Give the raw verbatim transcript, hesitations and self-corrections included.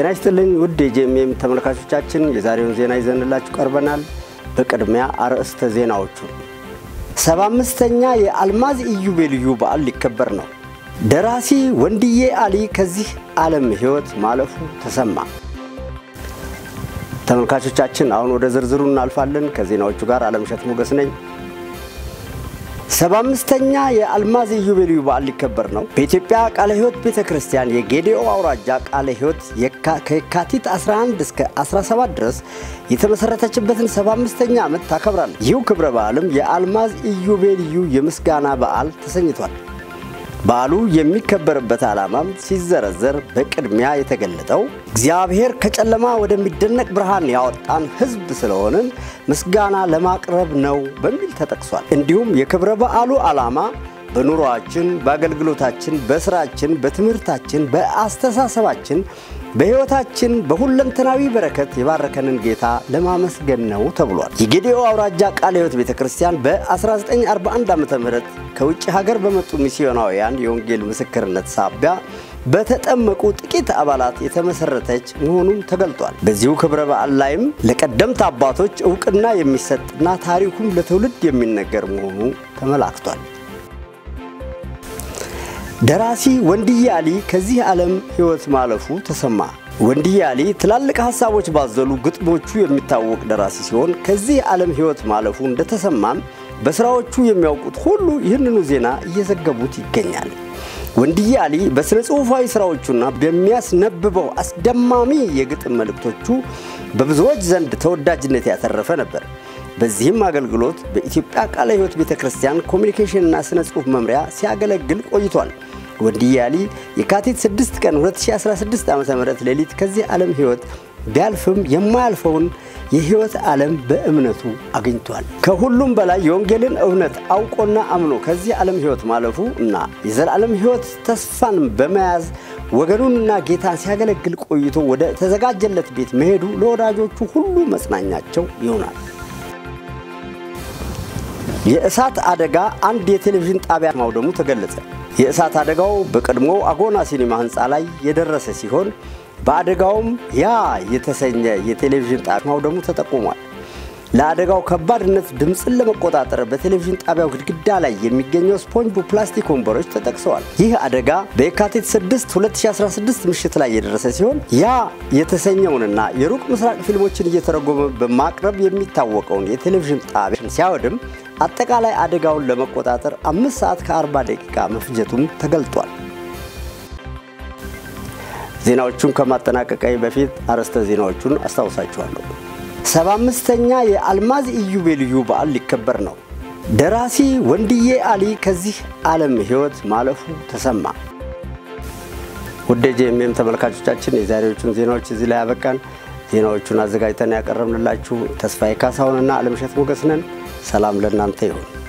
ጤና ይስጥልኝ ውድ የጄኤምኤም ተመልካቾቻችን የዛሬውን ዜና ይዘንላችሁ ቀርበናል። በቅድሚያ አርዕስተ ዜናዎቹ ሰባ አምስተኛ የአልማዝ ኢዮቤልዩ በዓል ሊከበር ነው። ደራሲ ወንድዬ አሊ ከዚህ ዓለም ሕይወት ማለፉ ተሰማ። ተመልካቾቻችን አሁን ወደ ዝርዝሩ እናልፋለን። ከዜናዎቹ ጋር አለምሸት ሞገስ ነኝ። ሰባ አምስተኛ የአልማዝ ኢዮቤልዩ በዓል ሊከበር ነው። በኢትዮጵያ ቃለ ሕይወት ቤተክርስቲያን የጌዴኦ አውራጃ ቃለ ሕይወት ከየካቲት አስራ አንድ እስከ አስራ ሰባት ድረስ የተመሰረተችበትን ሰባ አምስተኛ ዓመት ታከብራለች። ይህ ክብረ በዓልም የአልማዝ ኢዮቤልዩ የምስጋና በዓል ተሰኝቷል። በዓሉ የሚከበርበት ዓላማም ሲዘረዘር በቅድሚያ የተገለጠው እግዚአብሔር ከጨለማ ወደሚደነቅ ብርሃን ያወጣን ሕዝብ ስለሆነን ምስጋና ለማቅረብ ነው በሚል ተጠቅሷል። እንዲሁም የክብረ በዓሉ ዓላማ በኑሮአችን፣ በአገልግሎታችን፣ በስራችን፣ በትምህርታችን፣ በአስተሳሰባችን፣ በሕይወታችን በሁለንተናዊ በረከት የባረከንን ጌታ ለማመስገን ነው ተብሏል። የጌዴኦ አውራጃ ቃለ ሕይወት ቤተክርስቲያን በ1941 ዓመተ ምህረት ከውጭ ሀገር በመጡ ሚስዮናውያን የወንጌል ምስክርነት ሳቢያ በተጠመቁ ጥቂት አባላት የተመሰረተች መሆኑን ተገልጧል። በዚሁ ክብረ በዓል ላይም ለቀደምት አባቶች ዕውቅና የሚሰጥና ታሪኩም ለትውልድ የሚነገር መሆኑ ተመላክቷል። ደራሲ ወንድዬ አሊ ከዚህ ዓለም ሕይወት ማለፉ ተሰማ። ወንድዬ አሊ ትላልቅ ሐሳቦች ባዘሉ ግጥሞቹ የሚታወቅ ደራሲ ሲሆን ከዚህ ዓለም ሕይወት ማለፉ እንደተሰማም በስራዎቹ የሚያውቁት ሁሉ ይህንኑ ዜና እየዘገቡት ይገኛል። ወንድዬ አሊ በስነ ጽሑፋዊ ስራዎቹና በሚያስነብበው አስደማሚ የግጥም መልእክቶቹ በብዙዎች ዘንድ ተወዳጅነት ያተረፈ ነበር። በዚህም አገልግሎት በኢትዮጵያ ቃለ ሕይወት ቤተክርስቲያን ኮሙኒኬሽን እና ስነ ጽሑፍ መምሪያ ሲያገለግል ቆይቷል። ወንድዬ አሊ የካቲት ስድስት ቀን ሁለት ሺህ አስራ ስድስት ዓመተ ምህረት ሌሊት ከዚህ ዓለም ሕይወት ቢያልፍም የማያልፈውን የሕይወት ዓለም በእምነቱ አግኝቷል። ከሁሉም በላይ የወንጌልን እውነት አውቆና አምኖ ከዚህ ዓለም ሕይወት ማለፉ እና የዘላለም ሕይወት ተስፋን በመያዝ ወገኑንና ጌታን ሲያገለግል ቆይቶ ወደ ተዘጋጀለት ቤት መሄዱ ለወዳጆቹ ሁሉ መጽናኛቸው ይሆናል። የእሳት አደጋ አንድ የቴሌቪዥን ጣቢያ ማውደሙ ተገለጸ። የእሳት አደጋው በቀድሞ አጎና ሲኒማ ህንጻ ላይ የደረሰ ሲሆን በአደጋውም ያ የተሰኘ የቴሌቪዥን ጣቢያ ማውደሙ ተጠቁሟል። ለአደጋው ከባድነት ድምጽን ለመቆጣጠር በቴሌቪዥን ጣቢያው ግድግዳ ላይ የሚገኘው ስፖንጅ ፕላስቲክ ወንበሮች ተጠቅሰዋል። ይህ አደጋ በየካቲት ስድስት ሁለት ሺህ አስራ ስድስት ምሽት ላይ የደረሰ ሲሆን ያ የተሰኘውንና የሩቅ ምስራቅ ፊልሞችን እየተረጎመ በማቅረብ የሚታወቀውን የቴሌቪዥን ጣቢያ ሲያወድም አጠቃላይ አደጋውን ለመቆጣጠር አምስት ሰዓት ከአርባ ደቂቃ መፍጀቱም ተገልጧል። ዜናዎቹን ከማጠናቀቃይ በፊት አርዕስተ ዜናዎቹን አስታውሳችኋለሁ። ሰባ አምስተኛ የአልማዝ ኢዮቤልዩ በዓል ሊከበር ነው። ደራሲ ወንድዬ አሊ ከዚህ ዓለም ሕይወት ማለፉ ተሰማ። ውድ የጄኤምኤም ተመልካቾቻችን የዛሬዎቹን ዜናዎች እዚህ ላይ ያበቃን። ዜናዎቹን አዘጋጅተን ያቀረብንላችሁ ተስፋዬ ካሳሁንና አለምሸት ሞገስ ነን። ሰላም ለእናንተ ይሁን።